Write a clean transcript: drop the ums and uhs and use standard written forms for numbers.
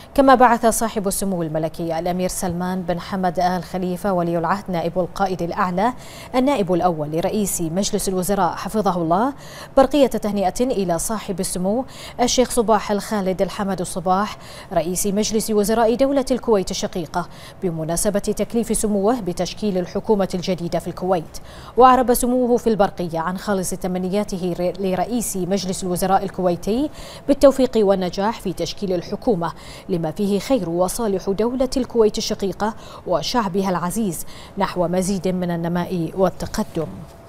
كما بعث صاحب السمو الملكي الأمير سلمان بن حمد آل خليفة ولي العهد نائب القائد الأعلى النائب الأول لرئيس مجلس الوزراء حفظه الله برقية تهنئة إلى صاحب السمو الشيخ صباح الخالد الحمد الصباح رئيس مجلس وزراء دولة الكويت الشقيقة بمناسبة تكليف سموه بتشكيل الحكومة الجديدة في الكويت. وأعرب سموه في البرقية عن خالص تمنياته لرئيس مجلس الوزراء الكويتي بالتوفيق والنجاح في تشكيل الحكومة لما فيه خير وصالح دولة الكويت الشقيقة وشعبها العزيز نحو مزيد من النماء والتقدم.